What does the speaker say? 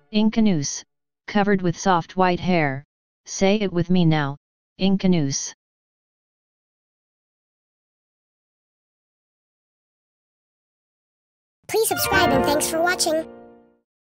Incanous, covered with soft white hair. Say it with me now, incanous. Please subscribe and thanks for watching.